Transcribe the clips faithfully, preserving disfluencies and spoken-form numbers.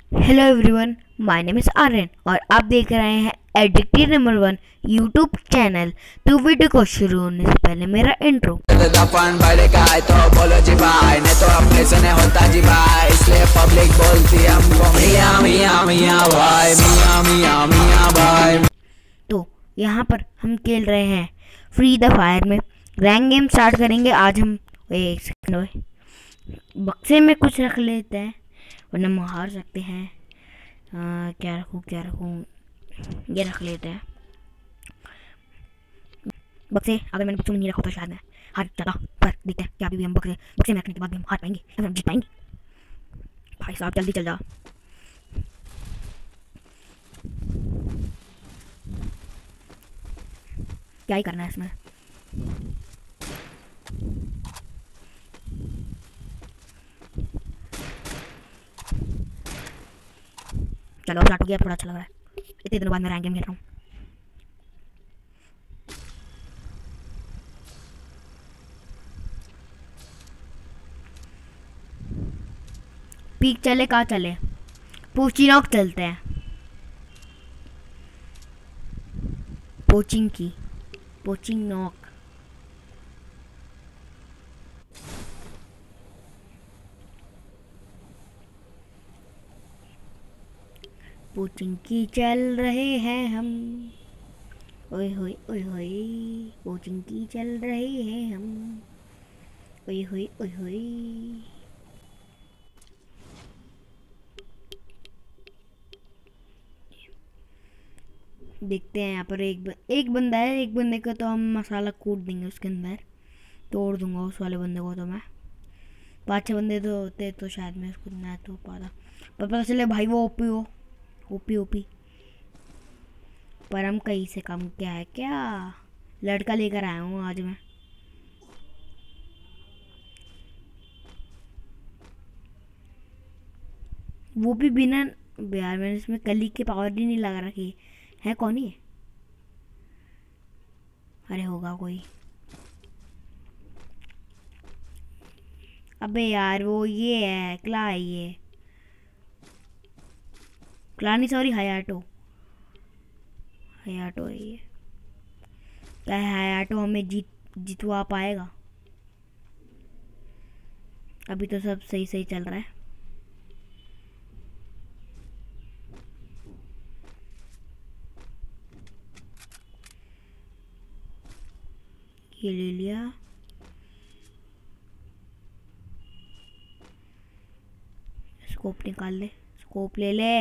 Hello everyone, my name is Aryan और आप देख रहे हैं addicted number one YouTube channel. तो वीडियो को शुरू होने से पहले मेरा इंट्रो। फन बड़े का है तो बोलो जी भाई, नहीं तो अपने से नहीं होता जी भाई, इसलिए पब्लिक बोलती है हमको मियाँ मियाँ मियाँ भाई, मियाँ मियाँ मियाँ भाई। तो यहाँ पर हम खेल रहे हैं फ्री द फायर में रैंक गेम स्टार्ट करेंगे आज हम। एक सेकंड, बक्से में कुछ रख लेते हैं वरना हम हार सकते हैं। आ, क्या रखूँ क्या रखूँ ये रख लेते हैं बक्से। अगर मैंने बक्सों में नहीं रखा तो शायद मैं हार जाता, पर देखते हैं क्या अभी भी हम बक्से बक्से में रखने के बाद भी हम हार पाएंगे या फिर हम जीत पाएंगे। भाई साहब जल्दी चल जा। क्या ही करना है इसमें। चलो स्टार्ट हो गया, थोड़ा अच्छा लग रहा है। इतने दिनों बाद मैं रैंक गेम खेल रहा हूँ। पीक चले कहाँ चले, पोचिनॉक चलते हैं। पोचिंग की पोचिंग नॉक। पोचिंग की चल रहे हैं हम, ओए होए ओए होए। पोचिंग की चल रहे हैं हम, ओए होए ओए होए। देखते हैं यहाँ पर एक ब, एक बंदा है, एक बंदे को तो हम मसाला कूट देंगे उसके अंदर, तोड़ दूंगा उस वाले बंदे को। तो मैं पाँच छः बंदे तो होते तो शायद मैं उसको ना तो पाता, पर पता चले भाई वो ओपी हो, ओपी ओपी। पर हम कहीं से कम क्या है, क्या लड़का लेकर आया हूँ आज मैं। वो भी बिना, यार मैंने इसमें कली की पावर ही नहीं लगा रखी है। कौन ही है? अरे होगा कोई। अबे यार वो ये है, क्ला है ये, क्ला नहीं सॉरी हयाटो, हयाटो है ये। क्या है हयाटो हमें जीत जितवा पाएगा? अभी तो सब सही सही चल रहा है। ये ले लिया, स्कोप निकाल ले, स्कोप ले ले।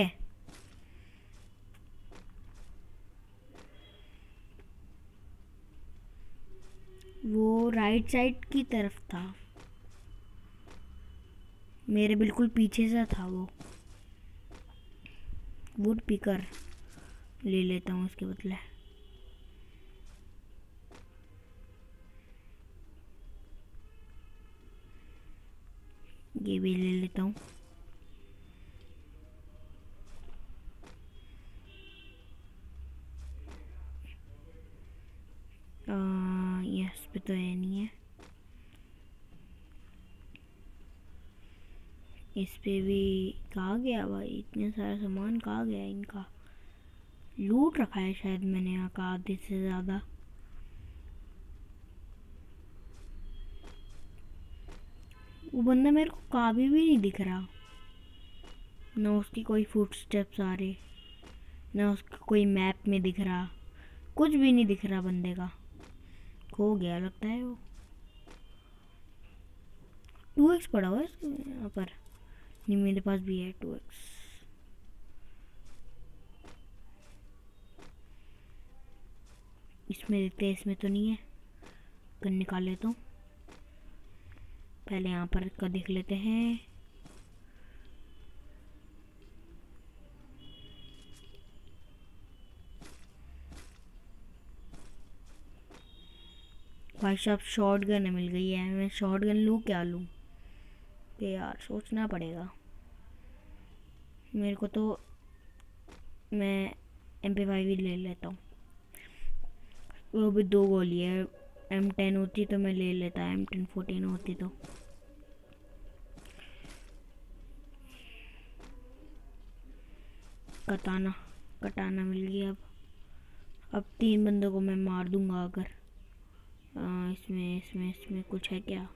वो राइट साइड की तरफ था, मेरे बिल्कुल पीछे से था वो। वुड पिकर ले लेता हूँ उसके बदले। ये भी ले लेता हूँ। यस पे तो है नहीं है, इस पे भी कहाँ गया भाई? इतने सारा सामान कहाँ गया इनका? लूट रखा है शायद मैंने यहाँ का आधे से ज़्यादा। वो बंदा मेरे को काभी भी नहीं दिख रहा, ना उसकी कोई फुट स्टेप्स आ रहे, ना उसका कोई मैप में दिख रहा, कुछ भी नहीं दिख रहा बंदे का। खो गया लगता है वो। टू एक्स पड़ा हुआ है यहाँ पर, नहीं मेरे पास भी है टू एक्स। इसमें देखते हैं, इसमें तो नहीं है, गन निकाल लेता हूँ। पहले यहाँ पर का देख लेते हैं। भाई साहब शॉर्ट गन मिल गई है, मैं शॉर्ट गन लूँ क्या लूँ? ये यार सोचना पड़ेगा मेरे को। तो मैं एम पी फाइव ही ले लेता हूँ, वो भी दो गोली है। एम टेन होती तो मैं ले लेता, एम टेन फोर्टीन होती तो। कटाना कटाना मिल गया। अब अब तीन बंदों को मैं मार दूंगा अगर आ, इसमें इसमें इसमें कुछ है क्या?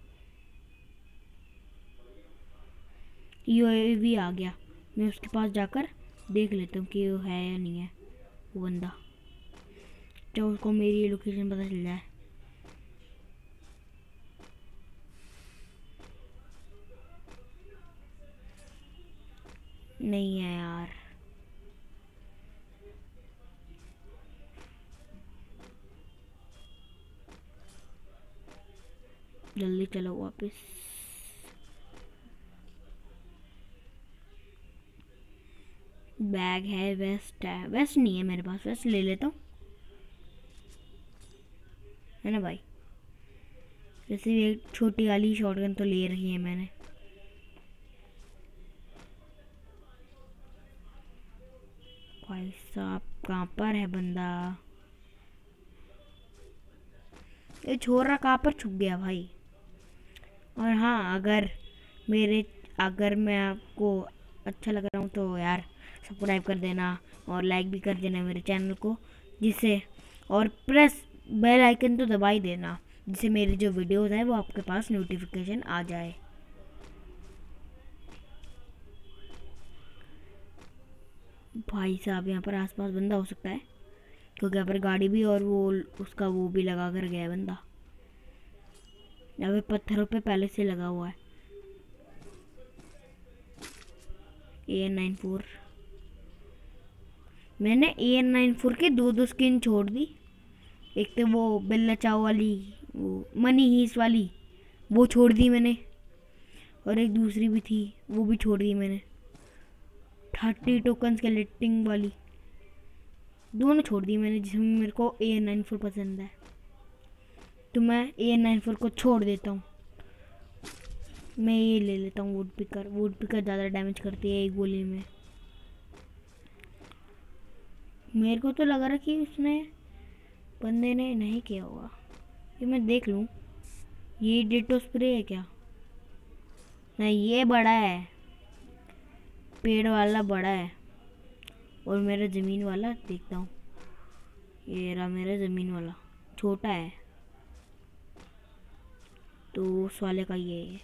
यूएवी आ गया। मैं उसके पास जाकर देख लेता हूँ कि वो है या नहीं है वो बंदा, चाहे उसको मेरी लोकेशन पता चल जाए। नहीं है यार। जल्दी चलो वापस। बैग है, वेस्ट है। वेस्ट नहीं है मेरे पास, वेस्ट ले लेता हूँ, है ना भाई। वैसे भी एक छोटी वाली शॉटगन तो ले रही है मैंने। भाई साहब कहाँ पर है बंदा? ये छोरा कहाँ पर छुप गया भाई? और हाँ, अगर मेरे अगर मैं आपको अच्छा लग रहा हूँ तो यार सब्सक्राइब कर देना और लाइक भी कर देना मेरे चैनल को, जिससे और प्रेस बेल आइकन तो दबा ही देना, जिससे मेरी जो वीडियोस है वो आपके पास नोटिफिकेशन आ जाए। भाई साहब यहाँ पर आसपास बंदा हो सकता है, क्योंकि यहाँ पर गाड़ी भी और वो उसका वो भी लगा कर गया है बंदा। यहाँ पे पत्थरों पे पहले से लगा हुआ है। ए एन नाइन फोर, मैंने ए एन नाइन फोर के दो दो स्किन छोड़ दी। एक तो वो बिल्ला चाव वाली, वो मनी हीस वाली, वो छोड़ दी मैंने, और एक दूसरी भी थी वो भी छोड़ दी मैंने। थर्टी टोकन स्केलेटिंग वाली दोनों छोड़ दी मैंने, जिसमें मेरे को ए एन नाइन फोर पसंद है, तो मैं ए एन नाइन फोर को छोड़ देता हूँ। मैं ये ले लेता हूँ वुड पिकर। वुड पिकर ज़्यादा डैमेज करती है एक गोली में। मेरे को तो लग रहा है कि उसने बंदे ने नहीं किया होगा, ये मैं देख लूँ। ये डिटो स्प्रे है क्या? नहीं, ये बड़ा है, पेड़ वाला बड़ा है, और मेरा ज़मीन वाला देखता हूँ। ये रहा मेरा ज़मीन वाला, छोटा है, तो उस वाले का ये है।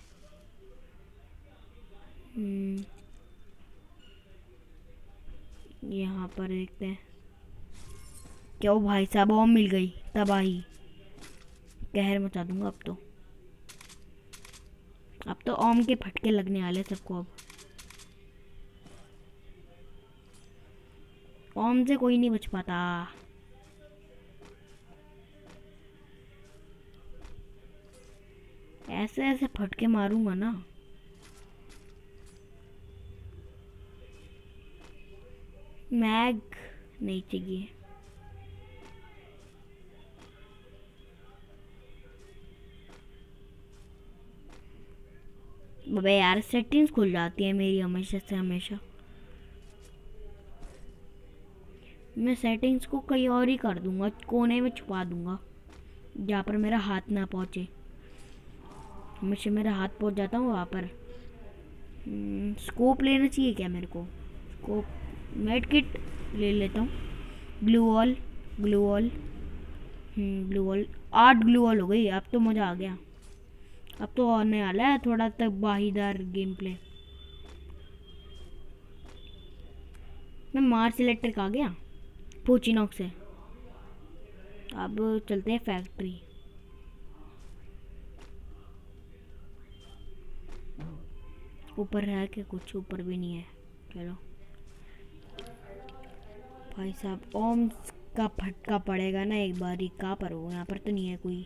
यहाँ पर देखते हैं क्या। वो भाई साहब बॉम्ब मिल गई, तबाही, कहर मचा दूंगा अब तो। अब तो ओम के फटके लगने वाले सबको। अब ओम से कोई नहीं बच पाता। ऐसे ऐसे फटके मारूंगा ना। मैग नहीं चाहिए। अबे यार सेटिंग्स खुल जाती है मेरी हमेशा से हमेशा। मैं सेटिंग्स को कहीं और ही कर दूंगा, कोने में छुपा दूंगा जहाँ पर मेरा हाथ ना पहुँचे। हमेशा मेरा हाथ पहुँच जाता हूँ वहाँ पर। स्कोप लेना चाहिए क्या मेरे को? स्कोप, मेड किट ले लेता हूँ। Glue wall, glue wall, glue wall, आठ ग्लू वॉल हो गई। अब तो मज़ा आ गया। अब तो आने वाला है थोड़ा तक बाहीदार गेम प्ले। मैं मार्स इलेक्ट्रिक आ गया पोचिनॉक से। अब चलते हैं फैक्ट्री। ऊपर है क्या कुछ? ऊपर भी नहीं है। चलो भाई साहब, ओम का फटका पड़ेगा ना एक बार ही। कहाँ पर हो? यहाँ पर तो नहीं है कोई।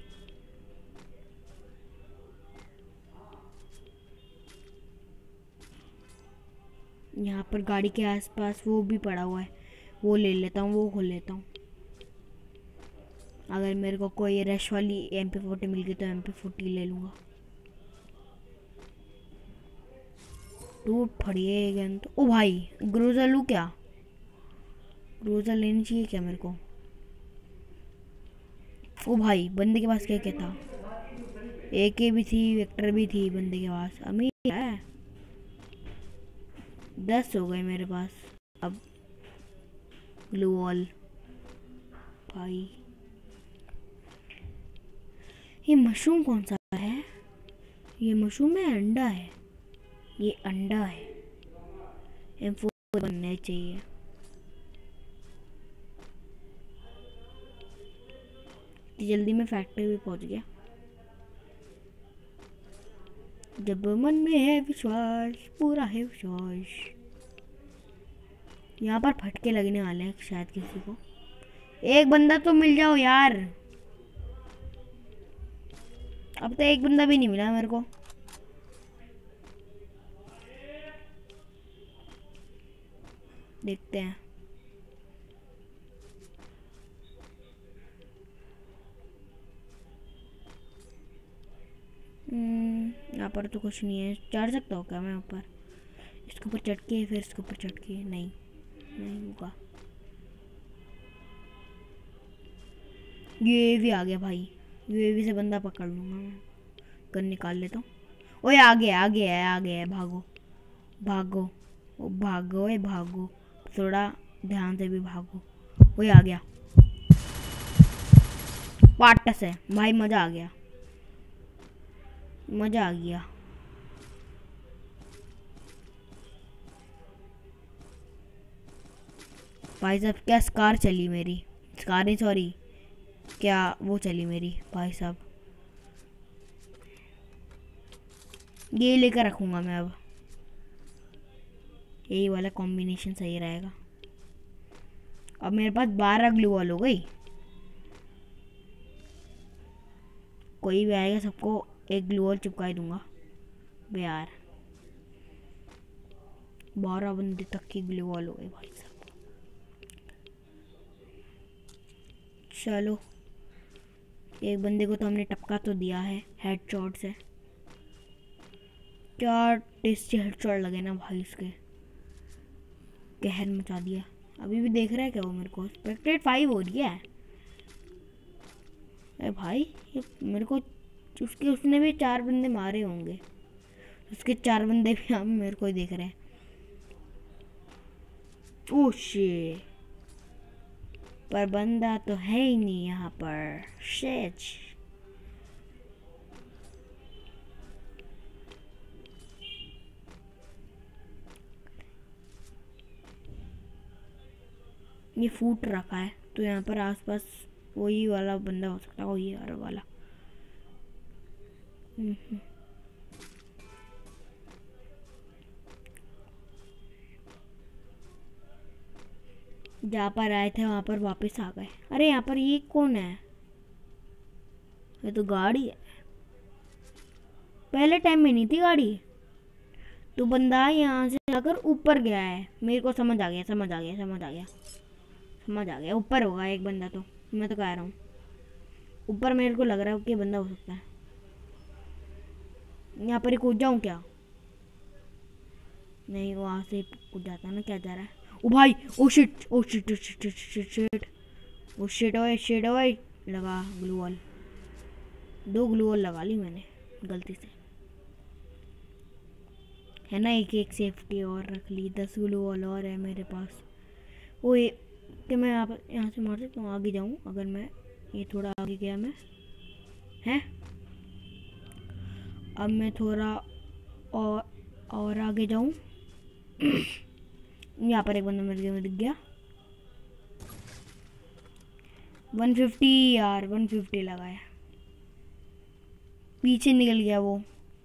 यहाँ पर गाड़ी के आसपास वो भी पड़ा हुआ है, वो ले लेता हूँ, वो खोल लेता हूँ। अगर मेरे को कोई रश वाली एम पी फोर्टी मिल गई तो एम पी फोर्टी ले लूँगा। टूट फड़िए गन तो। ओ भाई ग्रोजर लूँ क्या? ग्रोजर लेनी चाहिए क्या मेरे को? ओ भाई बंदे के पास क्या क्या था? ए के भी थी, वेक्टर भी थी बंदे के पास। अमीर है। दस हो गए मेरे पास। अब ग्लू वॉल। भाई ये मशरूम कौन सा है? ये मशरूम है, अंडा है? ये अंडा है। एम फोर बनने चाहिए। जल्दी में फैक्ट्री भी पहुंच गया। जब मन में है विश्वास, पूरा है विश्वास। यहाँ पर फटके लगने वाले हैं शायद किसी को। एक बंदा तो मिल जाओ यार। अब तो एक बंदा भी नहीं मिला मेरे को। देखते हैं। यहाँ पर तो कुछ नहीं है। चढ़ सकता हूँ क्या मैं ऊपर? इसके ऊपर चढ़ के फिर इसके ऊपर चढ़ के? नहीं नहीं होगा। यूएवी आ गया भाई। यूएवी से बंदा पकड़ लूँगा मैं। गन निकाल लेता हूँ। ओए आ गया आ गया है आ गया है। भागो भागो ओ भागो ए भागो। थोड़ा ध्यान से भी भागो। ओए आ गया। पाटस है भाई। मज़ा आ गया मज़ा आ गया। भाई साहब क्या स्कार चली मेरी। स्कार नहीं सॉरी, क्या वो चली मेरी भाई साहब। ये लेकर रखूँगा मैं अब। यही वाला कॉम्बिनेशन सही रहेगा। अब मेरे पास बारह ग्लू वॉल हो गई। कोई भी आएगा सबको एक ग्लू वॉल चिपका ही दूंगा बे यार। बारह बंदे तक की ग्लू वॉल हो गई भाई साहब। चलो एक बंदे को तो हमने टपका तो दिया है हेडशॉट से। क्या टेस्टी हेडशॉट लगे ना भाई। उसके कहर मचा दिया। अभी भी देख रहा है क्या वो मेरे को? स्पेक्टेड फाइव हो रही है। अरे भाई ये मेरे को उसके उसने भी चार बंदे मारे होंगे। उसके चार बंदे भी हम मेरे को ही देख रहे हैं। ओह शिट, पर बंदा तो है ही नहीं यहाँ पर। शिट। ये फूट रखा है तो यहाँ पर आसपास वही वाला बंदा हो सकता है। वही हर वाला। जहाँ पर आए थे वहाँ पर वापस आ गए। अरे यहाँ पर ये कौन है? ये तो गाड़ी है। पहले टाइम में नहीं थी गाड़ी। तो बंदा यहाँ से आकर ऊपर गया है। मेरे को समझ आ गया समझ आ गया समझ आ गया समझ आ गया। ऊपर होगा एक बंदा। तो मैं तो कह रहा हूँ ऊपर मेरे को लग रहा है कि बंदा हो सकता है। यहाँ पर ही कूद जाऊँ क्या? नहीं वहाँ से कूद जाता ना। क्या जा रहा है? ओ भाई oh shit oh shit oh shit shit shit oh shit ओए शिट ओए। लगा ग्लू वॉल। दो ग्लू वॉल लगा ली मैंने गलती से, है ना। एक एक सेफ्टी और रख ली। दस ग्लू वॉल और है मेरे पास। वो कि मैं यहाँ यहाँ से मार सकता हूँ। आगे जाऊँ अगर मैं ये थोड़ा आगे गया मैं है। अब मैं थोड़ा और और आगे जाऊँ। यहाँ पर एक बंदा मेरे को दिख गया। वन फिफ्टी यार वन फिफ्टी लगाया। पीछे निकल गया वो।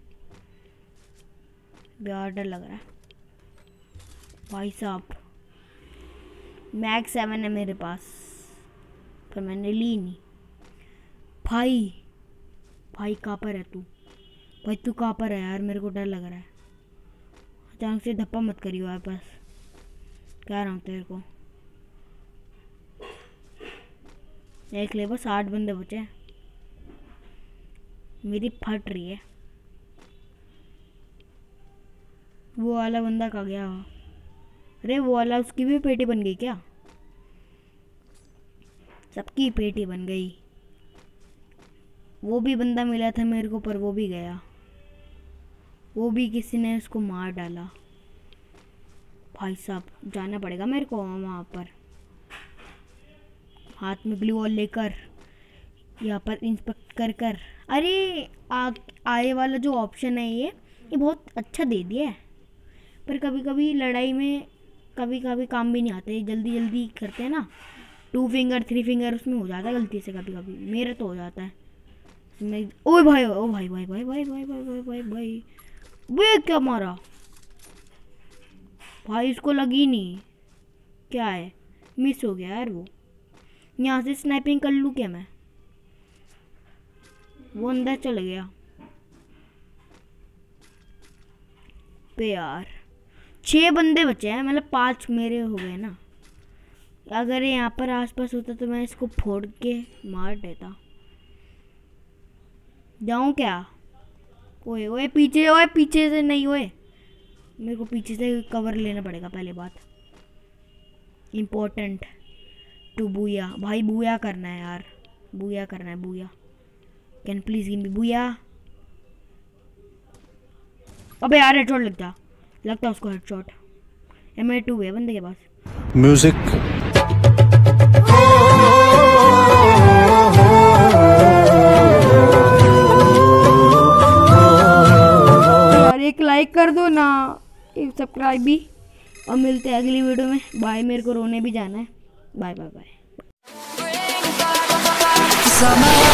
बहुत डर लग रहा है भाई साहब। मैक्स सेवन है मेरे पास पर मैंने ली नहीं। भाई भाई कहाँ पर है तू? भाई तू कहाँ पर है यार? मेरे को डर लग रहा है। अचानक से धप्पा मत करियो यार। बस कह रहा हूँ तेरे को। देख ले बस आठ बंदे बचे। मेरी फट रही है। वो वाला बंदा कहाँ गया? अरे वो वाला उसकी भी पेटी बन गई क्या? सबकी पेटी बन गई। वो भी बंदा मिला था मेरे को पर वो भी गया। वो भी किसी ने उसको मार डाला। भाई साहब जाना पड़ेगा मेरे को वहाँ पर। हाथ में ग्लू वॉल लेकर यहाँ पर इंस्पेक्ट कर कर अरे आ, आए वाला जो ऑप्शन है ये ये बहुत अच्छा दे दिया है, पर कभी कभी लड़ाई में कभी कभी काम भी नहीं आते, जल्दी जल्दी करते हैं ना, टू फिंगर थ्री फिंगर उसमें हो जाता है गलती से, कभी कभी मेरा तो हो जाता है। मैं ओए भाई ओ भाई भाई भाई भाई भाई भाई भाई भाई भाई वे क्या मारा भाई, इसको लगी नहीं, क्या है, मिस हो गया यार वो। यहाँ से स्नाइपिंग कर लूँ क्या मैं, वो अंदर चल गया पे यार। छह बंदे बचे हैं, मतलब पांच मेरे हो गए ना। अगर ये यहाँ पर आसपास होता तो मैं इसको फोड़ के मार देता। जाऊँ क्या? ओए ओए पीछे, ओए पीछे से नहीं, ओए मेरे को पीछे से कवर लेना पड़ेगा पहले बात, इम्पोर्टेंट टू बूया। भाई बूया करना है यार, बूया करना है, booyah. Can please give me booyah. अबे यार हेडशॉट लगता लगता उसको हेडशॉट। एम ए टू है बंदे के पास। म्यूजिक यार एक लाइक कर दो ना, एक सब्सक्राइब भी, और मिलते हैं अगली वीडियो में। बाय, मेरे को रोने भी जाना है। Bye bye bye.